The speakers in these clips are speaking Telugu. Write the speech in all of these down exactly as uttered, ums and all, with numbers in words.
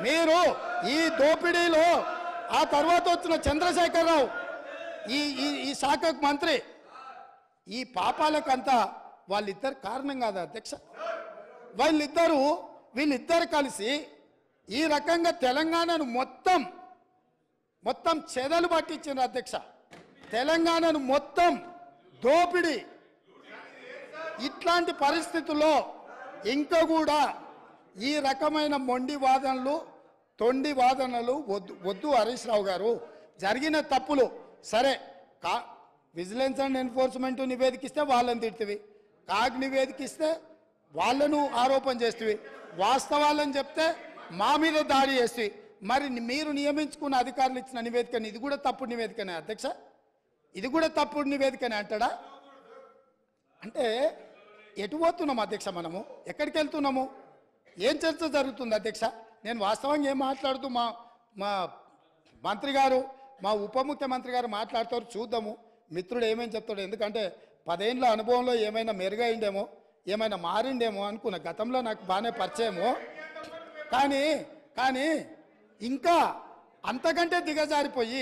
మీరు ఈ దోపిడీలో ఆ తర్వాత వచ్చిన చంద్రశేఖరరావు ఈ ఈ శాఖకు మంత్రి, ఈ పాపాలకంతా వాళ్ళిద్దరు కారణం కాదా అధ్యక్ష? వాళ్ళిద్దరూ వీళ్ళిద్దరు కలిసి ఈ రకంగా తెలంగాణను మొత్తం మొత్తం చెదలు పట్టించారు అధ్యక్ష. తెలంగాణను మొత్తం దోపిడీ. ఇట్లాంటి పరిస్థితుల్లో ఇంకా కూడా ఈ రకమైన మొండి వాదనలు, తొండి వాదనలు వద్దు వద్దు హరీష్ రావు గారు. జరిగిన తప్పులు సరే, కా విజిలెన్స్ అండ్ ఎన్ఫోర్స్మెంట్ నివేదికిస్తే వాళ్ళని తిడుతుంది, కాగ్ నివేదికిస్తే వాళ్ళను ఆరోపణ చేస్తుంది, వాస్తవాలని చెప్తే మా మీద దాడి చేస్తుంది. మరి మీరు నియమించుకున్న అధికారులు ఇచ్చిన నివేదికని ఇది కూడా తప్పుడు నివేదికనే అధ్యక్ష? ఇది కూడా తప్పుడు నివేదికనే అంటాడా? అంటే ఎటు పోతున్నాము అధ్యక్ష? మనము ఎక్కడికి వెళ్తున్నాము? ఏం చర్చ జరుగుతుంది అధ్యక్ష? నేను వాస్తవంగా ఏం మాట్లాడుతూ మా మా మంత్రి గారు, మా ఉప ముఖ్యమంత్రి గారు మాట్లాడతారు, చూద్దాము మిత్రుడు ఏమేమి చెప్తాడు. ఎందుకంటే పదేళ్ళ అనుభవంలో ఏమైనా మెరుగైండేమో, ఏమైనా మారిండేమో అనుకున్న. గతంలో నాకు బాగానే పరిచయమో, కానీ కానీ ఇంకా అంతకంటే దిగజారిపోయి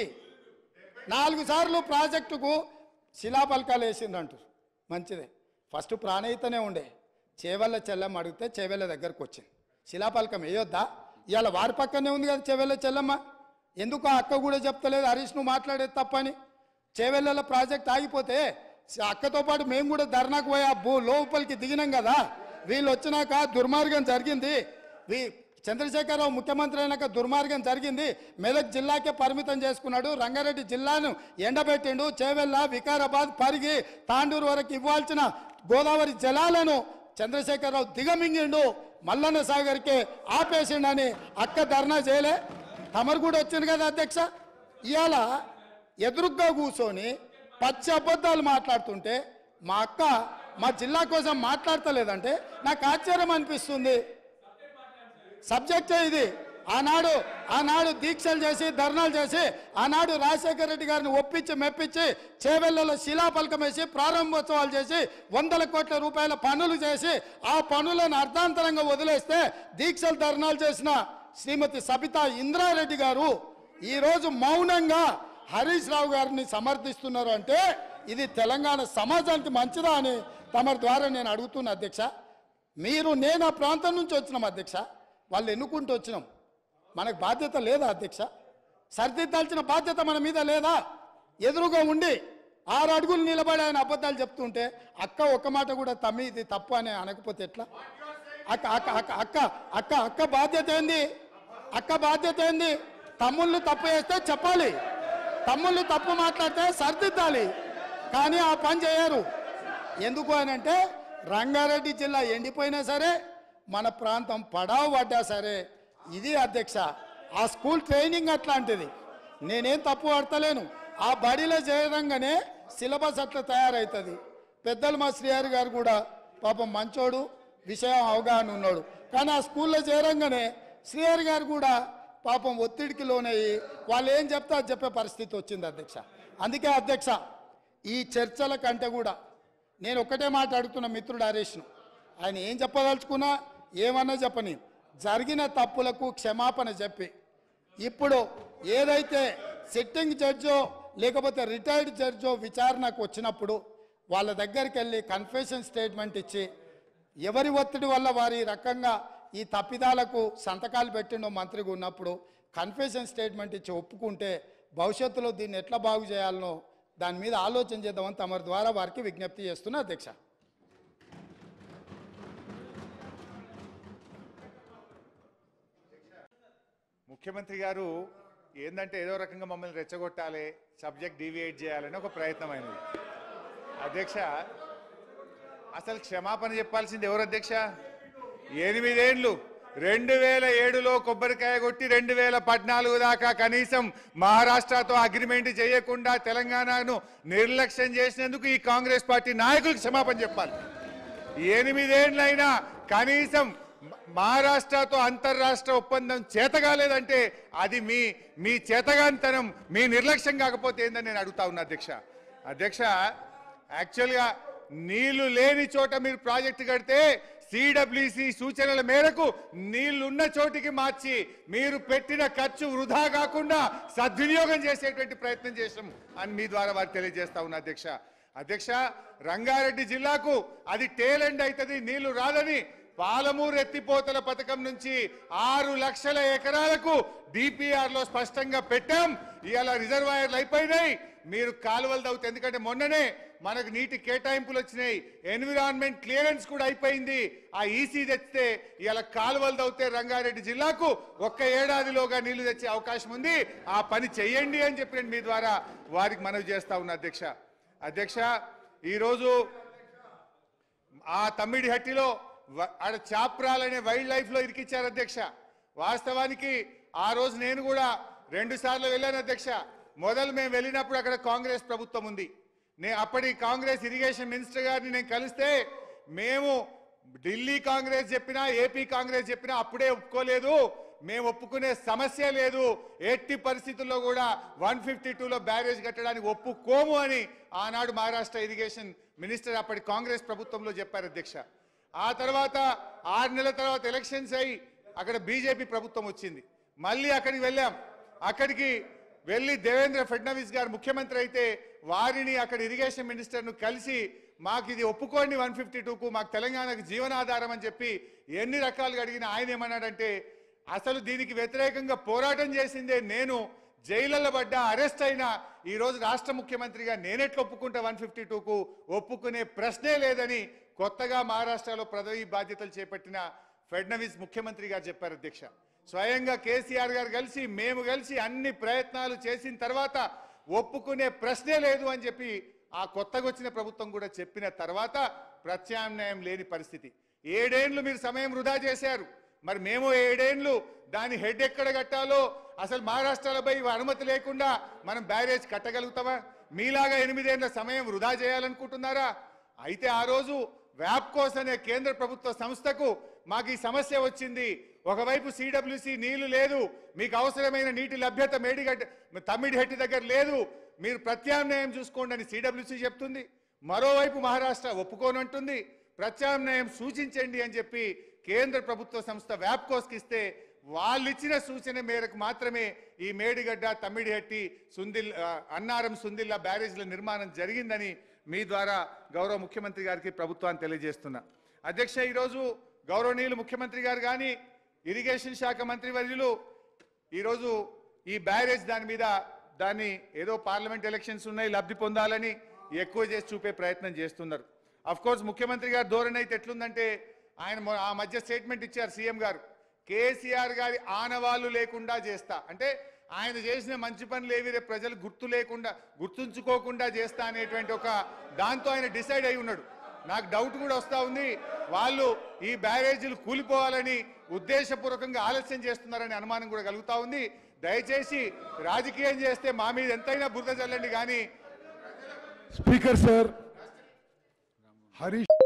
నాలుగు సార్లు ప్రాజెక్టుకు శిలాపలకాలు వేసిందంటారు. మంచిదే, ఫస్ట్ ప్రాణహితనే ఉండే, చేవెళ్ళ చెల్లెమ్మ అడిగితే చేవెళ్ళ దగ్గరకు వచ్చింది. శిలాపలకం వేయొద్దా? ఇవాళ వారి పక్కనే ఉంది కదా చేవెళ్ళ చెల్లెమ్మ. ఎందుకు ఆ అక్క కూడా చెప్తలేదు హరీష్ నువ్వు మాట్లాడేది తప్పని? చేవెళ్ళ ప్రాజెక్ట్ ఆగిపోతే అక్కతో పాటు మేము కూడా ధర్నాకు పోయి ఆ భూ లోపలికి దిగినాం కదా. వీళ్ళు వచ్చినాక దుర్మార్గం జరిగింది, వీ చంద్రశేఖరరావు ముఖ్యమంత్రి అయినాక దుర్మార్గం జరిగింది, మెదక్ జిల్లాకే పరిమితం చేసుకున్నాడు, రంగారెడ్డి జిల్లాను ఎండబెట్టిండు, చేవెళ్ళ వికారాబాద్ పరిగి తాండూరు వరకు ఇవ్వాల్సిన గోదావరి జలాలను చంద్రశేఖరరావు దిగమింగిండు, మల్లన్న సాగర్కే ఆపేసిండని అక్క ధర్నా చేయలే? తమరు కూడా వచ్చింది కదా అధ్యక్ష. ఇవాళ ఎదురుగ్గా కూర్చొని పచ్చి అబద్ధాలు మాట్లాడుతుంటే మా అక్క మా జిల్లా కోసం మాట్లాడతలేదంటే నాకు ఆశ్చర్యం అనిపిస్తుంది. సబ్జెక్టే ఇది. ఆనాడు ఆనాడు దీక్షలు చేసి ధర్నాలు చేసి ఆనాడు రాజశేఖర రెడ్డి గారిని ఒప్పించి మెప్పించి చేవెళ్లలో శిలాపలకం వేసి ప్రారంభోత్సవాలు చేసి వందల కోట్ల రూపాయల పనులు చేసి ఆ పనులను అర్ధాంతరంగా వదిలేస్తే దీక్షలు ధర్నాలు చేసిన శ్రీమతి సబితా ఇంద్రారెడ్డి గారు ఈరోజు మౌనంగా హరీష్ రావు గారిని సమర్థిస్తున్నారు అంటే ఇది తెలంగాణ సమాజానికి మంచిదా అని తమ ద్వారా నేను అడుగుతున్నా అధ్యక్ష. మీరు నేను ఆ ప్రాంతం నుంచి వచ్చినాం అధ్యక్ష, వాళ్ళు ఎన్నుకుంటూ వచ్చినాం, మనకు బాధ్యత లేదా అధ్యక్ష? సరిదిద్దాల్సిన బాధ్యత మన మీద లేదా? ఎదురుగా ఉండి ఆరు అడుగులు నిలబడి ఆయన అబద్ధాలు చెప్తుంటే అక్క ఒక్క మాట కూడా తమ్మి ఇది తప్పు అని అనకపోతే ఎట్లా? అక్క అక్క అక్క అక్క అక్క అక్క బాధ్యత ఏంది? అక్క బాధ్యత ఏంది? తమ్ముళ్ళు తప్పు చేస్తే చెప్పాలి, తమ్ముళ్ళు తప్పు మాట్లాడితే సరిదిద్దాలి, కానీ ఆ పని చేయరు. ఎందుకు అని అంటే రంగారెడ్డి జిల్లా ఎండిపోయినా సరే, మన ప్రాంతం పడావు పడ్డా సరే, ఇది అధ్యక్ష ఆ స్కూల్ ట్రైనింగ్ అట్లాంటిది. నేనేం తప్పు పడతలేను, ఆ బడిలో చేరంగానే సిలబస్ అట్లా తయారవుతుంది. పెద్దలు మా శ్రీహరి గారు కూడా పాపం మంచోడు, విషయం అవగాహన ఉన్నాడు, కానీ ఆ స్కూల్లో చేరంగానే శ్రీహరి గారు కూడా పాపం ఒత్తిడికి లోనయ్యి వాళ్ళు ఏం చెప్తా చెప్పే పరిస్థితి వచ్చింది అధ్యక్ష. అందుకే అధ్యక్ష ఈ చర్చల కంటే కూడా నేను ఒక్కటే మాట అడుగుతున్న మిత్రుడు హరీష్ను, ఆయన ఏం చెప్పదలుచుకున్నా ఏమన్నా చెప్పని జరిగిన తప్పులకు క్షమాపణ చెప్పి ఇప్పుడు ఏదైతే సిట్టింగ్ జడ్జో లేకపోతే రిటైర్డ్ జడ్జో విచారణకు వచ్చినప్పుడు వాళ్ళ దగ్గరికి వెళ్ళి కన్ఫెషన్ స్టేట్మెంట్ ఇచ్చి ఎవరి ఒత్తిడి వల్ల వారి రకంగా ఈ తప్పిదాలకు సంతకాలు పెట్టిండో మంత్రిగా ఉన్నప్పుడు కన్ఫెషన్ స్టేట్మెంట్ ఇచ్చి ఒప్పుకుంటే భవిష్యత్తులో దీన్ని ఎట్లా బాగు చేయాలనో దాని మీద ఆలోచన చేద్దామని తమరి ద్వారా వారికి విజ్ఞప్తి చేస్తున్నా అధ్యక్ష. ముఖ్యమంత్రి గారు ఏంటంటే ఏదో రకంగా మమ్మల్ని రెచ్చగొట్టాలి, సబ్జెక్ట్ డీవియేట్ చేయాలని ఒక ప్రయత్నమైనది అధ్యక్ష. అసలు క్షమాపణ చెప్పాల్సింది ఎవరు అధ్యక్ష? ఎనిమిదేండ్లు రెండు వేల ఏడులో కొబ్బరికాయ కొట్టి రెండు వేల పద్నాలుగు దాకా కనీసం మహారాష్ట్రతో అగ్రిమెంట్ చేయకుండా తెలంగాణను నిర్లక్ష్యం చేసినందుకు ఈ కాంగ్రెస్ పార్టీ నాయకులకు క్షమాపణ చెప్పాలి. ఎనిమిదేండ్లైనా కనీసం మహారాష్ట్రతో అంతర్రాష్ట్ర ఒప్పందం చేతగాలేదంటే అది మీ మీ చేతగానితనం, మీ నిర్లక్ష్యం కాకపోతే ఏందని నేను అడుగుతా ఉన్నా అధ్యక్ష. అధ్యక్ష యాక్చువల్గా నీళ్లు లేని చోట మీరు ప్రాజెక్టు కడితే సిడబ్ల్యూసి సూచనల మేరకు నీళ్లున్న చోటికి మార్చి మీరు పెట్టిన ఖర్చు వృధా కాకుండా సద్వినియోగం చేసేటువంటి ప్రయత్నం చేసాం అని మీ ద్వారా వారికి తెలియజేస్తా ఉన్నా అధ్యక్ష. అధ్యక్ష, రంగారెడ్డి జిల్లాకు అది టేల్ ఎండ్ అవుతుంది, నీళ్లు రాదని పాలమూరు ఎత్తిపోతల పథకం నుంచి ఆరు లక్షల ఎకరాలకు డిపిఆర్ లో స్పష్టంగా పెట్టాం. ఇవాళ రిజర్వాయర్లు అయిపోయినాయి, మీరు కాలువలు తవ్వుతాయి. ఎందుకంటే మొన్ననే మనకు నీటి కేటాయింపులు వచ్చినాయి, ఎన్విరాన్మెంట్ క్లియరెన్స్ కూడా అయిపోయింది. ఆ ఈసీ తెచ్చితే ఇవాళ కాలువలు తవ్వుతే రంగారెడ్డి జిల్లాకు ఒక్క ఏడాదిలోగా నీళ్లు తెచ్చే అవకాశం ఉంది. ఆ పని చెయ్యండి అని చెప్పి మీ ద్వారా వారికి మనవి చేస్తా ఉన్నా అధ్యక్ష. అధ్యక్ష, ఈరోజు ఆ తమ్మిడిహట్టిలో ఆడ చాప్రాలనే వైల్డ్ లైఫ్ లో ఇరికిచ్చారు అధ్యక్ష. వాస్తవానికి ఆ రోజు నేను కూడా రెండు సార్లు వెళ్ళాను అధ్యక్ష. మొదలు మేము వెళ్ళినప్పుడు అక్కడ కాంగ్రెస్ ప్రభుత్వం ఉంది. నేను అప్పటి కాంగ్రెస్ ఇరిగేషన్ మినిస్టర్ గారిని నేను కలిస్తే మేము ఢిల్లీ కాంగ్రెస్ చెప్పినా ఏపీ కాంగ్రెస్ చెప్పినా అప్పుడే ఒప్పుకోలేదు, మేము ఒప్పుకునే సమస్య లేదు, ఎట్టి పరిస్థితుల్లో కూడా వన్ ఫిఫ్టీ టూలో బ్యారేజ్ కట్టడానికి ఒప్పుకోము అని ఆనాడు మహారాష్ట్ర ఇరిగేషన్ మినిస్టర్ అప్పటి కాంగ్రెస్ ప్రభుత్వంలో చెప్పారు అధ్యక్ష. ఆ తర్వాత ఆరు నెలల తర్వాత ఎలక్షన్స్ అయ్యి అక్కడ బీజేపీ ప్రభుత్వం వచ్చింది. మళ్ళీ అక్కడికి వెళ్ళాం. అక్కడికి వెళ్ళి దేవేంద్ర ఫడ్నవీస్ గారు ముఖ్యమంత్రి అయితే వారిని అక్కడ ఇరిగేషన్ మినిస్టర్ను కలిసి మాకు ఇది ఒప్పుకోండి వన్ ఫిఫ్టీ టూకు, మాకు తెలంగాణకు జీవనాధారం అని చెప్పి ఎన్ని రకాలుగా అడిగిన ఆయన ఏమన్నాడంటే అసలు దీనికి వ్యతిరేకంగా పోరాటం చేసిందే నేను, జైళ్లలో పడ్డా అరెస్ట్ అయినా ఈ రోజు రాష్ట్ర ముఖ్యమంత్రిగా నేనెట్లు ఒప్పుకుంటా వన్ ఫిఫ్టీ టూకు, ఒప్పుకునే ప్రశ్నే లేదని కొత్తగా మహారాష్ట్రలో పదవి బాధ్యతలు చేపట్టిన ఫడ్నవీస్ ముఖ్యమంత్రి గారు చెప్పారు అధ్యక్ష. స్వయంగా కేసీఆర్ గారు కలిసి మేము కలిసి అన్ని ప్రయత్నాలు చేసిన తర్వాత ఒప్పుకునే ప్రశ్నే లేదు అని చెప్పి ఆ కొత్తగా వచ్చిన ప్రభుత్వం కూడా చెప్పిన తర్వాత ప్రత్యామ్నాయం లేని పరిస్థితి. ఏడేండ్లు మీరు సమయం వృధా చేశారు. మరి మేము ఏడేండ్లు దాని హెడ్ ఎక్కడ కట్టాలో అసలు మహారాష్ట్రలో అనుమతి లేకుండా మనం బ్యారేజ్ కట్టగలుగుతామా? మీలాగా ఎనిమిదేళ్ల సమయం వృధా చేయాలనుకుంటున్నారా? అయితే ఆ రోజు వ్యాప్కోస్ అనే కేంద్ర ప్రభుత్వ సంస్థకు మాకు ఈ సమస్య వచ్చింది. ఒకవైపు సిడబ్ల్యూసి నీళ్లు లేదు, మీకు అవసరమైన నీటి లభ్యత మేడిగడ్డ తమ్మిడిహట్టి దగ్గర లేదు, మీరు ప్రత్యామ్నాయం చూసుకోండి అని సిడబ్ల్యూసి చెప్తుంది. మరోవైపు మహారాష్ట్ర ఒప్పుకోనంటుంది, ప్రత్యామ్నాయం సూచించండి అని చెప్పి కేంద్ర ప్రభుత్వ సంస్థ వ్యాప్కోస్కి ఇస్తే వాళ్ళు ఇచ్చిన సూచన మేరకు మాత్రమే ఈ మేడిగడ్డ తమ్మిడిహట్టి సుందిల్ అన్నారం సుందిల్లా బ్యారేజ్ల నిర్మాణం జరిగిందని మీ ద్వారా గౌరవ ముఖ్యమంత్రి గారికి ప్రభుత్వాన్ని తెలియజేస్తున్నా. అధ్యక్ష, ఈరోజు గౌరవనీయులు ముఖ్యమంత్రి గారు కానీ ఇరిగేషన్ శాఖ మంత్రి వర్యులు ఈరోజు ఈ బ్యారేజ్ దాని మీద దాన్ని ఏదో పార్లమెంట్ ఎలక్షన్స్ ఉన్నాయి లబ్ధి పొందాలని ఎక్కువ చేసి చూపే ప్రయత్నం చేస్తున్నారు. అఫ్ కోర్స్ ముఖ్యమంత్రి గారు ధోరణి అయితే ఎట్లుందంటే ఆయన ఆ మధ్య స్టేట్మెంట్ ఇచ్చారు సీఎం గారు, కేసీఆర్ గారి ఆనవాళ్లు లేకుండా చేస్తా అంటే ఆయన చేసిన మంచి పనులు ఏవి రేపు ప్రజలు గుర్తు లేకుండా గుర్తుంచుకోకుండా చేస్తా అనేటువంటి ఒక దాంతో ఆయన డిసైడ్ అయి ఉన్నాడు. నాకు డౌట్ కూడా వస్తూ ఉంది, వాళ్ళు ఈ బ్యారేజీలు కూలిపోవాలని ఉద్దేశపూర్వకంగా ఆలస్యం చేస్తున్నారనే అనుమానం కూడా కలుగుతూ ఉంది. దయచేసి రాజకీయం చేస్తే మా మీద ఎంతైనా బురద చల్లండి కానీ స్పీకర్ సార్ హరీష్